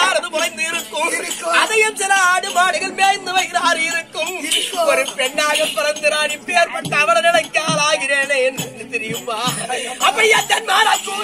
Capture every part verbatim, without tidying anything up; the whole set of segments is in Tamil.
புல்லானது முளைந்து இருக்கும். அதையும் சில ஆடு மாடுகள் மேய்ந்து வைக்கிறார் இருக்கும். ஒரு பெண்ணாக பிறந்து நான் இப்பேற்பட்ட அவரை நினைக்க ஆளாகிறேனே என்று தெரியுமா? அப்படியே தன் மாறா கூட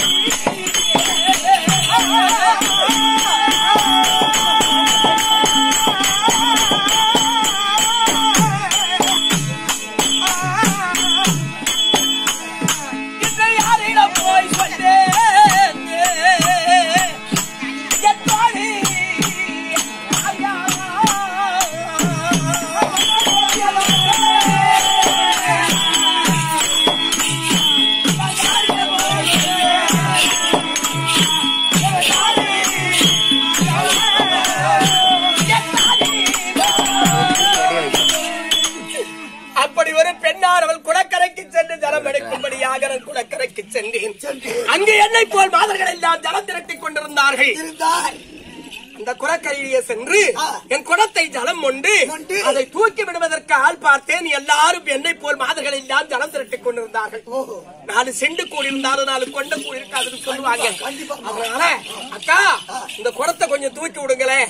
குளக்கரைக்கு சென்றேன். அங்கே என்னை போல் மாதர்கள் எல்லாம் ஜலம் திரட்டிக் கொண்டிருந்தார்கள். அந்த குளக்கரையிலே சென்று என் குடத்தை ஜலம் கொண்டு அதை தூக்கி விடுவதற்கு ஆள் பார்த்தேன். எல்லாரும் என்னை போல் மாதர்கள் எல்லாம் ஜலம் திரட்டிக் கொண்டிருந்தார்கள். நாலு செண்டு கூடி இருந்தாலும் நாலு கொண்ட கூடி இருக்காதுன்னு சொல்லுவாங்க. அதனால அக்கா இந்த குடத்தை கொஞ்சம் தூக்கி விடுங்களேன்,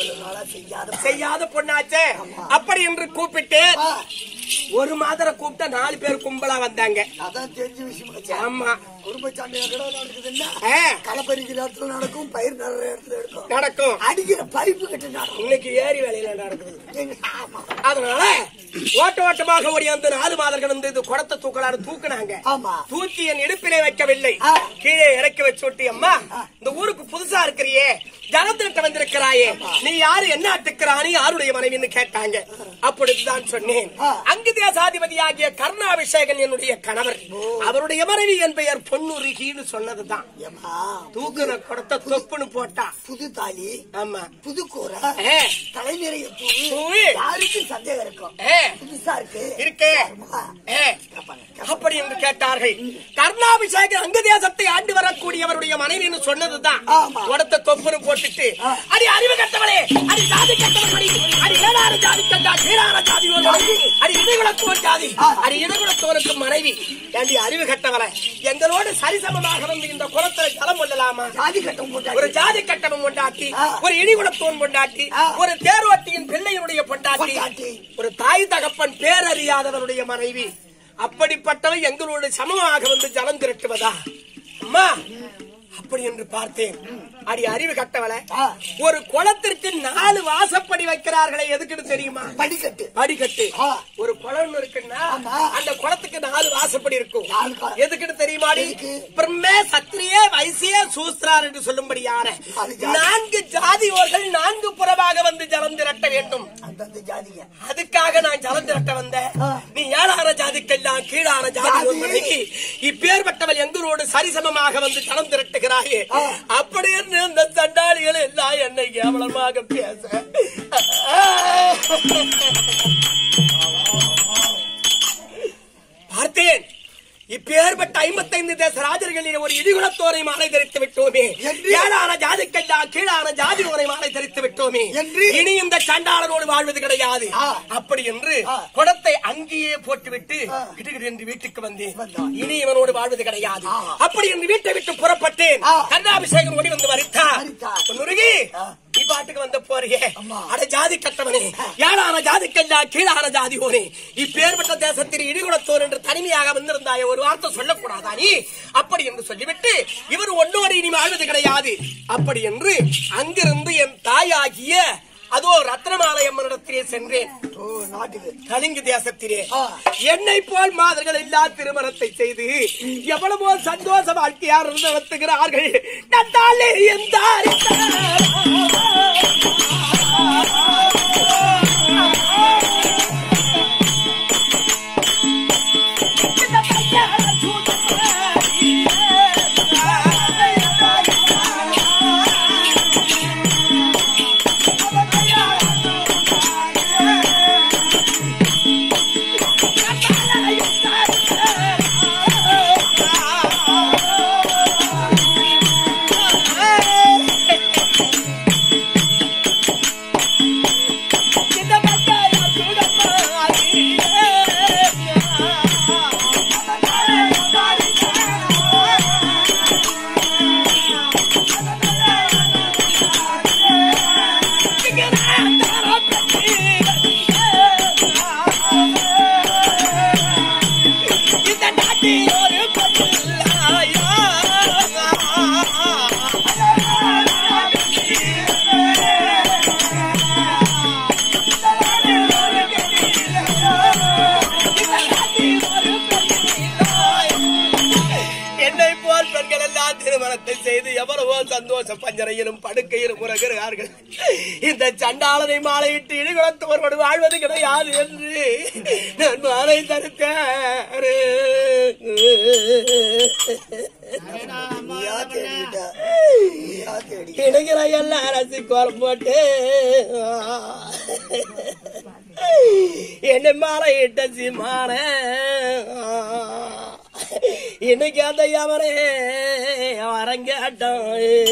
செய்யாத பொண்ணாச்சே அப்படி என்று கூப்பிட்டு ஒரு மாதரை கூப்பிட்டா நாலு பேர் கும்பலா வந்தாங்க. ஆமா, குடும்ப சண்டை களப்பறிக்கிற இடத்துல நடக்கும், பயிர் நிறைய இடத்துல நடக்கும், அடிக்கிற பைப்பு கிட்ட இன்னைக்கு ஏரி வேலையில நடக்குது. அதனால ஓட்ட ஓட்டமாக ஓடி அந்த நாலு மாதர்கள் வந்து இது குடத்தை தூக்கலாறு தூக்குனாங்க. தூக்கி என் இடுப்பிலே வைக்கவில்லை, கீழே இறக்கி வச்சு, அம்மா இந்த ஊருக்கு புதுசா இருக்கிறியே, ஜலத்திட்ட வந்திருக்கிறாயே, நீ யாரு, என்ன அட்டுக்கிறானி, யாருடைய மனைவின்னு கேட்டாங்க. அப்படித்தான் சொன்னேன், அங்கு தேசாதிபதியாகிய கர்ணாபிஷேகன் என்னுடைய கணவர், அவருடைய மனைவி என் பெயர் பொன்னுருகின்னு சொன்னதுதான். தூக்குன குடத்தை தொப்புன்னு போட்டா புது தாலி, ஆமா புது கூரை, தலை நிறைய பூ, யாருக்கு சந்தேகம் இருக்கும், புதுசா இருக்கு இருக்கே அப்படி என்று கேட்டார்கள். கர்ணாபிஷேகன் அங்கு தேசத்தை ஆண்டு வரக்கூடியவருடைய மனைவின்னு சொன்னதுதான். குடத்தை தொப்புன்னு போட்டுட்டு, அடி அறிவு கட்டவளே, அடி ஜாதி கட்டவளே, அடி ஏழாறு ஜாதி கண்டா கீழான ஜாதி, அடி இடைகுலத்தோர் ஜாதி, அடி இடைகுலத்தோருக்கு மனைவி, ஏண்டி அறிவு கட்டவளை, எங்களோடு சரிசமமாக வந்து இந்த குளத்துல ஜலம் கொள்ளலாமா? ஜாதி கட்டம் ஒரு ஜாதி கட்டணம் கொண்டாட்டி, ஒரு இடிகுலத்தோன் கொண்டாட்டி, ஒரு தேர்வட்டியின் பிள்ளையினுடைய பொண்டாட்டி, ஒரு தாய் தகப்பன் பேரறியாதவருடைய மனைவி, அப்படிப்பட்டவை எங்களோடு சமமாக வந்து ஜலம் திரட்டுவதா? அம்மா அப்படி என்று பார்த்தேன். அடி அறிவு கட்டவளை, ஒரு குளத்திற்கு நாலு வாசப்படி வைக்கிறார்களே, எதுக்குன்னு தெரியுமா? படிக்கட்டு. படிக்கட்டு ஒரு குளம் இருக்குன்னா அந்த குளத்துக்கு நாலு வாசப்படி இருக்கும். எதுக்குன்னு தெரியுமா? பிரம்மே சத்திரியே வைசிய சூஸ்திரார் என்று சொல்லும்படியான நான்கு ஜாதியோர்கள் நான்கு புறமாக வந்து ஜலம் திரட்ட வேண்டும். அதுக்காக நான் ஜலம் திரட்ட வந்தேன். நீ ஏழான ஜாதிக்கெல்லாம் கீழான ஜாதி இப்பேற்பட்டவள் எங்களோடு சரிசமமாக வந்து ஜலம் திரட்டுகிறாயே, அப்படி என்று இந்த சண்டாளிகள் எல்லாம் என்னை கேவலமாக பேச பார்த்தேன். இப்பேற்பட்ட ஐம்பத்தைந்து தேச ராஜர்களில் ஒரு இடிகுலத்தோரை மாலை தரித்து விட்டோமே, ஏழான ஜாதிக்கெல்லா கீழான ஜாதி ஓரை மாலை தரித்து விட்டோமே, இனி இந்த சண்டாளனோடு வாழ்வது கிடையாது. அப்படி என்று குடத்தை அங்கேயே போட்டுவிட்டு கிடுகிடு என்று வீட்டுக்கு வந்தேன். இனி இவனோடு வாழ்வது கிடையாது. அப்படி என்று வீட்டை விட்டு புறப்பட்டேன். கர்ணாபிஷேகன் ஓடி வந்து வரித்தார். நுருகி நீ பாட்டுக்கு வந்த போறியே, அட ஜாதி கட்டவனே, ஏழான ஜாதிக்கெல்லா கீழான ஜாதி ஓரே, இப்பேற்பட்ட தேசத்தில் இடிகுலத்தோர் என்று தனிமையாக வந்திருந்தாய, ஒரு வார்த்தை சொல்லக்கூடாதா நீ? அப்படி என்று சொல்லிவிட்டு இவர் ஒன்னோடு இனி வாழ்வது கிடையாது. அப்படி என்று அங்கிருந்து என் தாயாகிய அதோ ரத்னமாலை அம்மனிடத்திலே சென்றேன். கலிங்கு தேசத்திலே என்னை போல் மாதர்கள் எல்லா திருமணத்தை செய்து எவ்வளவோ சந்தோஷ வாழ்க்கையார் நடத்துகிறார்கள். நந்தாலே எந்த சந்தோஷ பஞ்சனையிலும் படுக்கையிலும் உறகிறார்கள். இந்த சண்டாளனை மாலையிட்டு இடிகுலத்தோர்வோடு வாழ்வது கிடையாது என்று நான் மாலை தடுத்தேன். இடுகிற எல்லாம் அரசி கோலம் போட்டு என்ன மாலையிட்ட சீமான இன்னைக்கு அந்த அவரே வரங்கட்டம்.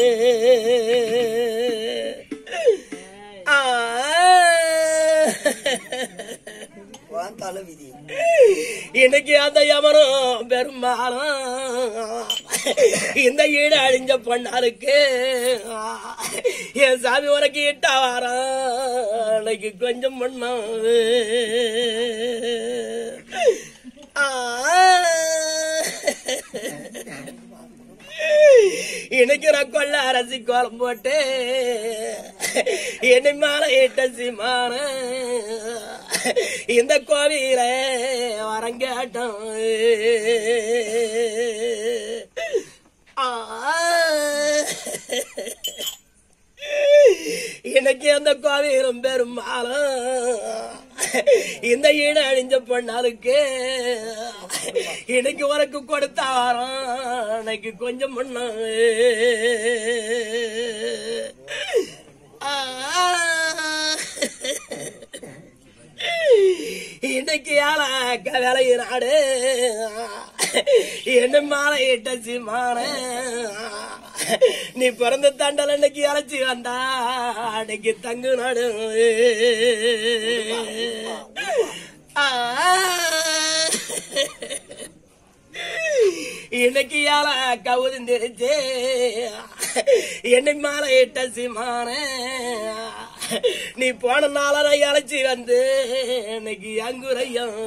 இன்னைக்கு அந்த யமனும் பெரும்பாலும் இந்த ஈடு அழிஞ்ச பொண்ணாருக்கு என் சாமி உனக்கு இட்டா வாரம் அன்னைக்கு கொஞ்சம் பொண்ணும் இன்னைக்கு நான் கொள்ள அரசி கோலம் போட்டு என்னை மாலை இட்ட சீமான இந்த கோவில வரங்கட்டம். இன்னைக்கு அந்த கோவிலும் பெரும்பாலும் இந்த ஈடு அழிஞ்ச பொண்ணாருக்கு இன்னைக்கு உனக்கு கொடுத்தா வரோம் அன்னைக்கு கொஞ்சம் பொண்ணு இன்னைக்கு யார வேலைய நாடு என்ன மாலை இட்ட சீமான நீ பிறந்த தண்டல் அன்னைக்கு அழைச்சி வந்தா அன்னைக்கு தங்கு நாடு. இன்னைக்கு யார கவுதிருச்சு என்னை மாலை இட்ட சீமான நீ போன நாள அழைச்சி வந்து இன்னைக்கு அங்குரையும்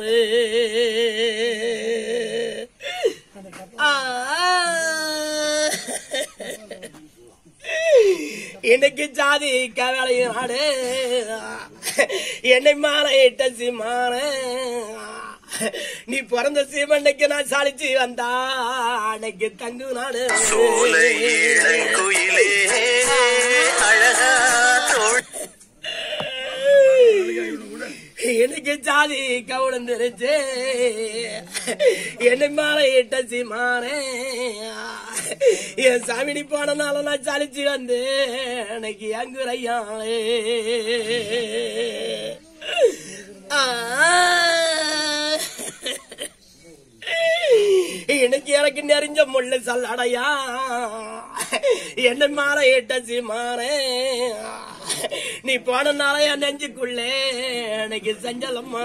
இன்னைக்கு ஜாதி கவலைய நாடு என்னை மாலை இட்ட சீமான நீ பிறந்த சீமண்டைக்கு நான் சாலிச்சு வந்தா அன்னைக்கு தங்கு நாடு. எனக்கு ஜாதி கவுடந்துருச்சு என்னை மாலை இட்ட சீமானே என் சாமினி போனனால நான் சாலிச்சு வந்து அன்னைக்கு அங்குரையா இன்னைக்கு எனக்கு நெறிஞ்ச முள்ளு சல்லடையா என்ன மாலை இட்ட சீமானே நீ போனனால என் நெஞ்சுக்குள்ளே எனக்கு செஞ்சலம்மா.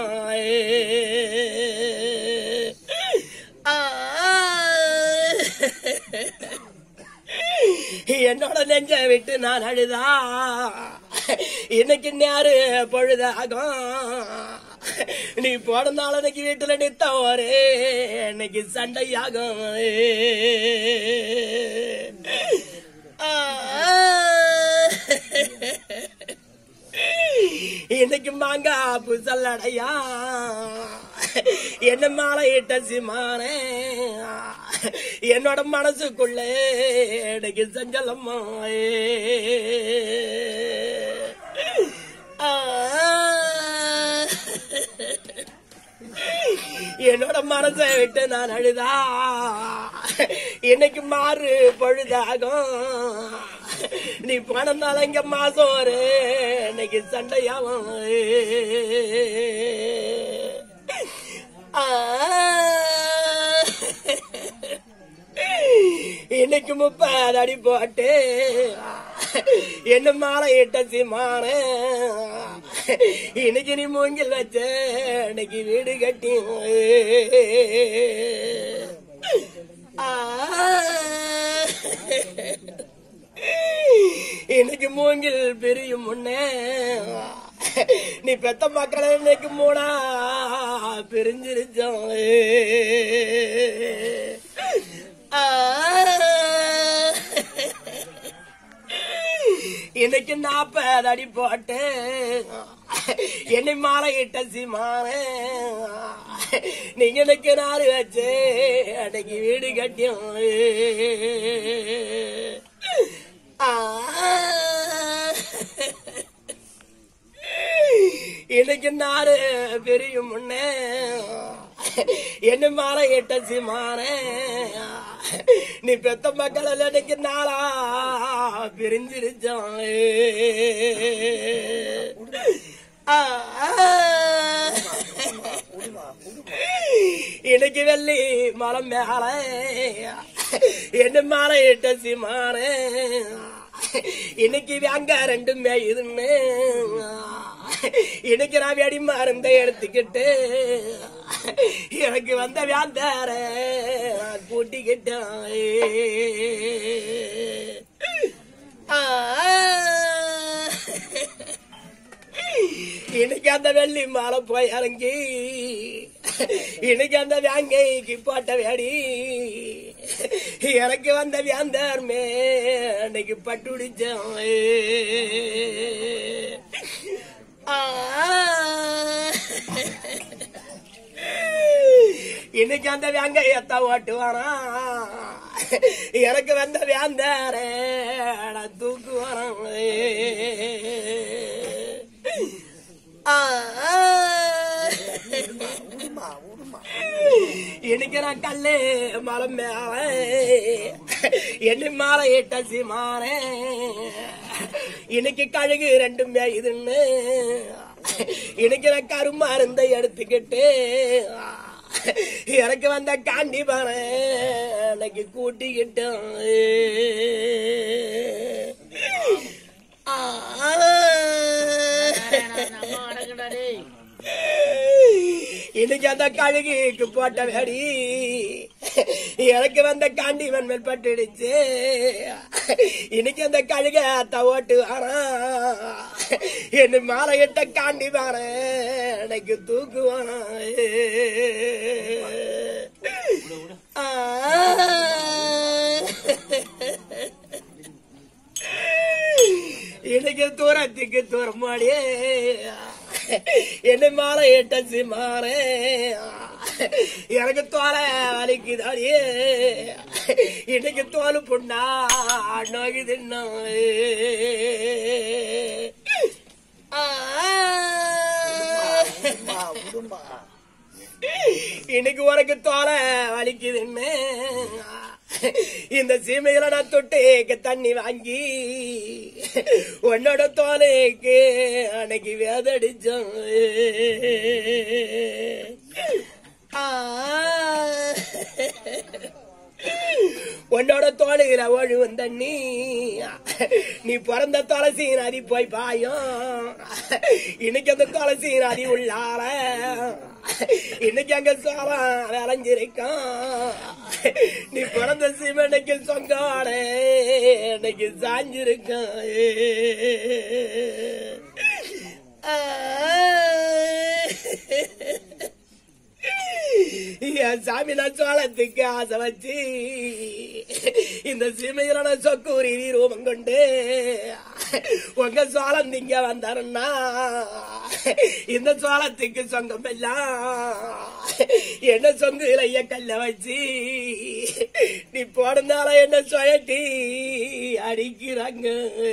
என்னோட நெஞ்ச விட்டு நான் அழுதா இன்னைக்கு நேரு பொழுதாகும் நீ போனனால இன்னைக்கு வீட்டுல நித்த ஒரே இன்னைக்கு சண்டையாகும். இன்னைக்கு மாங்கா புசல்லடையா என்ன மாலை இட்ட சீமானே என்னோட மனசுக்குள்ள எனக்கு சஞ்சலம்மா. என்னோட மனசை விட்டு நான் அழுதா இன்னைக்கு மாறு பொழுதாகும் நீ பணம்னால இங்க மாசம் ஒரு இன்னைக்கு சண்டையாவும். இன்னைக்கு முப்பது அடி போட்டு என்ன மாலை இட்ட சீமான இன்னைக்கு நீ மூங்கில் வச்ச இன்னைக்கு வீடு கட்டி இன்னைக்கு மூங்கில் பிரியும் முன்னே நீ பெத்த மக்களை இன்னைக்கு மூணா பிரிஞ்சிருச்சோம். இன்னைக்கு நாப்பது அடி போட்டு என்னை மாலை இட்ட சீமான நீங்க எனக்கு நாறு வச்சு அன்னைக்கு வீடு கட்டியும். இன்னைக்கு நாடு பெரிய முன்னே என்ன மாலை எட்ட சிமான நீ பெத்த மக்கள் இன்னைக்கு நாளா பிரிஞ்சிருச்சான். இன்னைக்கு வெள்ளி மலை மேல என்ன மாலை எட்ட சிமான இன்னைக்கு அங்க ரெண்டுமே இதுன்னு இன்னைக்கு நான் வெடி மருந்த எடுத்துக்கிட்டு எனக்கு வந்த வியாந்தார கூட்டிக்கிட்டேன். இன்னைக்கு அந்த வெள்ளி மாலை போய் இறங்கி இன்னைக்கு அந்த வேங்கைக்கு போட்ட வேடி எனக்கு வந்த வியாந்தார்மே அன்னைக்கு பட்டுடிச்சோம். இன்னைக்கு அந்த வேங்கையத்த ஓட்டுவானா எனக்கு வந்த வேந்தார தூக்குவானா. இன்னைக்கு நான் கல்லு மலை மேல என்ன மாலை எட்ட சிமானே இன்னைக்கு கழுகு ரெண்டுமே இதுன்னு இன்னைக்கு நான் கருமா இருந்த எடுத்துக்கிட்டு எனக்கு வந்த காண்டி பான இன்னைக்கு கூட்டிக்கிட்டோம். இன்னைக்கு அந்த கழுகிக்கு போட்ட வேடி எனக்கு வந்த காண்டிவன் மேல் பட்டுடுச்சு. இன்னைக்கு அந்த கழுக தவோட்டு வாரா என்ன மாலை எட்ட காண்டி வார எனக்கு தூக்குவானா. இன்னைக்கு தூரத்துக்கு தூரமாடியே என்ன மாலை எட்ட சிமாரே எனக்கு தோலை வலிக்குதாடியே இன்னைக்கு தோல் புண்ணா நோகுதுன்னா. இன்னைக்கு உனக்கு தோலை வலிக்குதுன்னு இந்த சீமையில நான் தொட்டேக்கு தண்ணி வாங்கி உன்னோட தோலைக்கு அன்னைக்கு வேதடிச்சோம். உன்னோட தோலையில ஒழுவும் தண்ணி நீ பிறந்த துளசி நதி போய் பாயும். இன்னைக்கு அந்த துளசி நதி உள்ளார இன்னைக்கு அங்க சோளம் விளைஞ்சிருக்கான். நீ பிறந்த சீமனைக்கு சொங்காட இன்னைக்கு சாஞ்சிருக்கான். சாமி நான் சோளத்துக்கு ஆசை வச்சு இந்த சீமையில சொக்கூரி ரூபம் கொண்டு உங்க சோளம் திங்க வந்தாருன்னா இந்த சோளத்துக்கு சொங்கம் எல்லாம் என்ன சொங்கு இலைய கல்ல வச்சு நீ போடுனால என்ன சுயட்டி அடிக்கிறாங்க.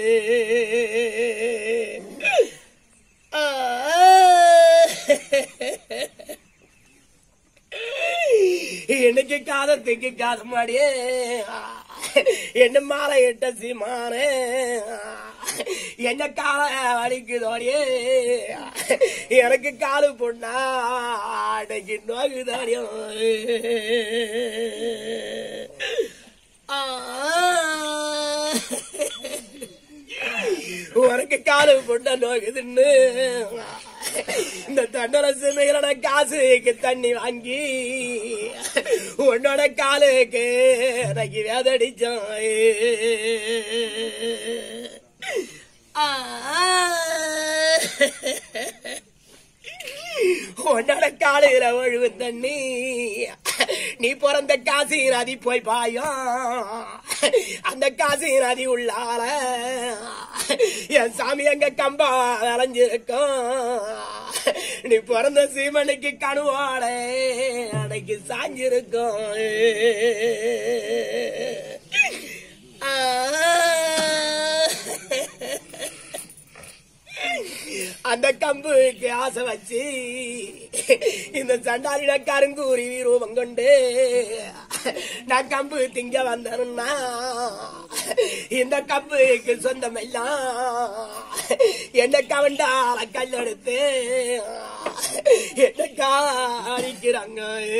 இன்னைக்கு காதத்துக்கு காதமாடியே என்ன மாலை எட்ட சீமானே என்ன கால வலிக்குதோடியே எனக்கு காலு பொண்ணா அன்னைக்கு நோகுதாடியும். உனக்கு காலு பொண்ணா நோகுதுன்னு இந்த தண்டனை சிமையில காசுக்கு தண்ணி வாங்கி உன்னோட காலுக்கு எனக்கு வேதடிச்சோம். உன்னோட காலையில ஒழுவு தண்ணி நீ பிறந்த காசி நதி போய் பாயும். அந்த காசி நதி உள்ளால என் சாமி எங்க கம்பா விளைஞ்சிருக்கும். நீ பிறந்த சீமனுக்கு கணுவாட அன்னைக்கு சாஞ்சிருக்கும். ஆ அந்த கம்புக்கு ஆசை வச்சு இந்த சண்டாலிட கருங்கூறி ரூபம் கொண்டு நான் கம்பு திங்க வந்தேன்னா இந்த கம்புக்கு சொந்தம் எல்லாம் என்ன கவண்டால கல்லெடுத்து என்ன காரிக்கிறாங்க.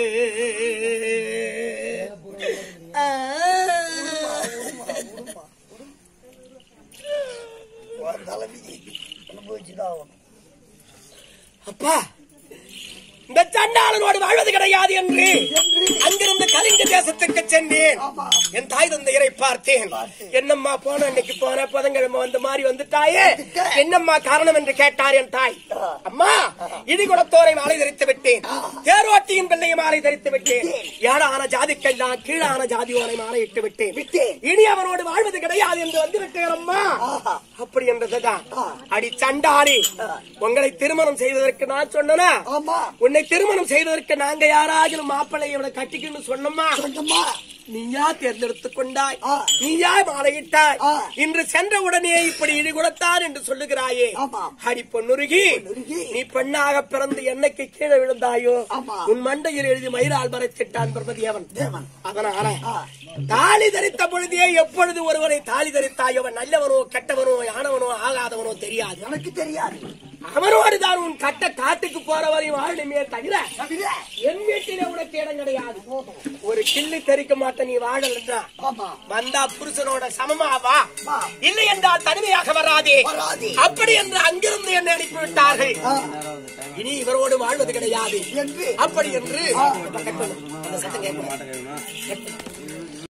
அப்பா இந்த சண்டாளனோடு வாழ்வது கிடையாது என்று அங்கிருந்து கலிங்க தேசத்துக்கு சென்றேன். என் தாய் தந்தையரை பார்த்தேன். என்னம்மா போன அன்னைக்கு போன புதன்கிழமை வந்த மாதிரி வந்துட்டாயே, என்னம்மா காரணம் என்று கேட்டார் என் தாய். அம்மா இடிகுடத்தோரை மாலை தரித்து விட்டேன், தேரோட்டியின் பிள்ளையை மாலை தரித்து விட்டேன், ஏழான ஜாதிக்கெல்லாம் கீழான ஜாதியோரை மாலை இட்டு விட்டேன், இனி அவனோடு வாழ்வது கிடையாது என்று வந்து விட்டேன் அம்மா. அப்படி என்றதுதான் அடி சண்டாளி, உங்களை திருமணம் செய்வதற்கு நான் சொன்னனா? உன்னை திருமணம் செய்வதற்கு நாங்க யாராவது மாப்பிள்ளையை கட்டிக்கணும்னு சொன்னோமா? நீயா தேர்ந்தெடுத்துக் கொண்டாய், நீயா மாலையிட்டாய். இன்று சென்ற உடனே இப்படி இடி கொடுத்தான் என்று சொல்லுகிறாயே. அடி பொன்னுருகி, நீ பெண்ணாக பிறந்து என்னைக்கு கீழே விழுந்தாயோ உன் மண்டையில் எழுதி மயிலால் மறைச்சிட்டான் பிரபதியவன். அதனால தாலி தரித்த பொழுதே எப்பொழுது ஒருவரை தாலி தரித்தாயோ அவன் நல்லவனோ கெட்டவனோ ஆனவனோ ஆகாதவனோ தெரியாது, எனக்கு தெரியாது. அவனோடு தான் உன் கட்ட காட்டுக்கு போறவரையும் வாழணுமே தவிர என் வீட்டிலே உனக்கு இடம் கிடையாது. ஒரு கிள்ளி தெரிக்க மாட்ட நீ வாழலா வந்தா புருஷனோட சமமாவா, இல்லை என்றால் தனிமையாக வராதே. அப்படி என்று அங்கிருந்து என்னை அனுப்பிவிட்டார்கள். இனி இவரோடு வாழ்வது கிடையாது அப்படி என்று